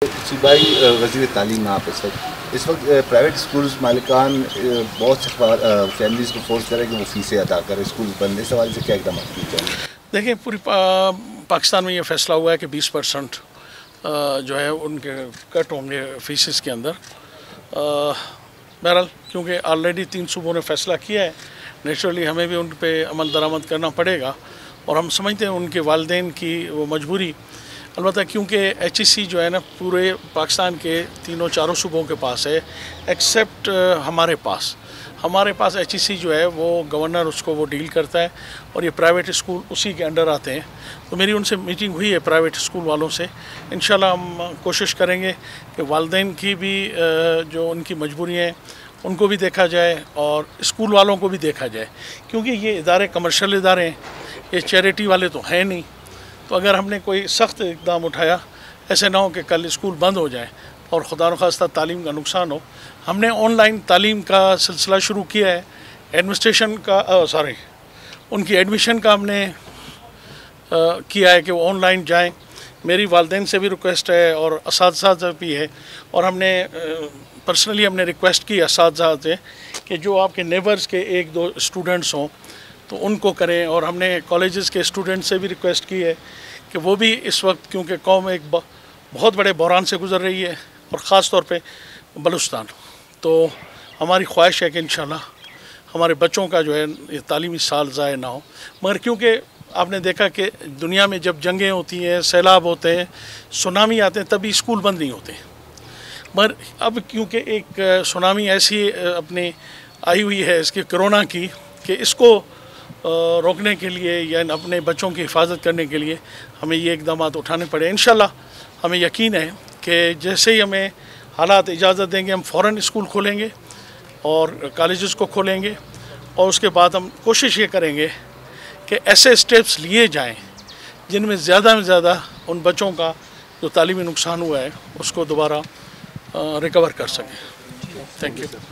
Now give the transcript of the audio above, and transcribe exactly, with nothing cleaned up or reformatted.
सूबाई वज़ीर तालीम आप इस वक्त इस वक्त प्राइवेट स्कूल्स मालिकान बहुत से फैमिलीज़ को फोर्स करें कि वो फीसें अदा करें, स्कूल बंद, इस हवाले से क्या इकदाम किए जाएंगे? देखिए, पूरी पा, पाकिस्तान में ये फैसला हुआ है कि बीस परसेंट जो है उनके कट होंगे फीसेस के अंदर। बहरहाल क्योंकि ऑलरेडी तीन सूबों ने फैसला किया है, नेचुरली हमें भी उन पर अमल दरामद करना पड़ेगा और हम समझते हैं उनके वालिदैन की वो मजबूरी। अलबत्ता क्योंकि एच ई सी जो है ना पूरे पाकिस्तान के तीनों चारों सूबों के पास है, एक्सेप्ट हमारे पास हमारे पास एच ई सी जो है वो गवर्नर उसको वो डील करता है और ये प्राइवेट स्कूल उसी के अंडर आते हैं। तो मेरी उनसे मीटिंग हुई है प्राइवेट स्कूल वालों से। इंशाल्लाह हम कोशिश करेंगे कि वालिदैन की भी जो उनकी मजबूरियाँ हैं उनको भी देखा जाए और स्कूल वालों को भी देखा जाए, क्योंकि ये इदारे कमर्शियल इदारे हैं, ये चैरिटी वाले तो हैं नहीं। तो अगर हमने कोई सख्त इक़दाम उठाया, ऐसे ना हो कि कल स्कूल बंद हो जाए और खुदा न खास्ता तालीम का नुकसान हो। हमने ऑनलाइन तालीम का सिलसिला शुरू किया है, एडमिनिस्ट्रेशन का सॉरी उनकी एडमिशन का हमने आ, किया है कि वो ऑनलाइन जाएं। मेरी वालिदैन से भी रिक्वेस्ट है और असातिज़ा से भी है, और हमने पर्सनली हमने रिक्वेस्ट की असातिज़ा से कि जो आपके नेबर्स के एक दो स्टूडेंट्स हों तो उनको करें, और हमने कॉलेजेस के स्टूडेंट से भी रिक्वेस्ट की है कि वो भी इस वक्त, क्योंकि कौम एक बहुत बड़े बहरान से गुज़र रही है और ख़ास तौर पे बलूचिस्तान, तो हमारी ख्वाहिश है कि इंशाल्लाह हमारे बच्चों का जो है ये तालीमी साल ज़ाया ना हो। मगर क्योंकि आपने देखा कि दुनिया में जब जंगें होती हैं, सैलाब होते हैं, सुनामी आते हैं, तभी स्कूल बंद नहीं होते। मगर अब क्योंकि एक सुनामी ऐसी अपनी आई हुई है इसकी कोरोना की, कि इसको रोकने के लिए या अपने बच्चों की हिफाजत करने के लिए हमें ये इक़दाम उठाने पड़े। इंशाल्लाह हमें यकीन है कि जैसे ही हमें हालात इजाज़त देंगे हम फ़ौरन स्कूल खोलेंगे और कॉलेजेस को खोलेंगे, और उसके बाद हम कोशिश ये करेंगे कि ऐसे स्टेप्स लिए जाएं जिनमें ज़्यादा में ज़्यादा उन बच्चों का जो तालीमी नुकसान हुआ है उसको दोबारा रिकवर कर सकें। Thank you.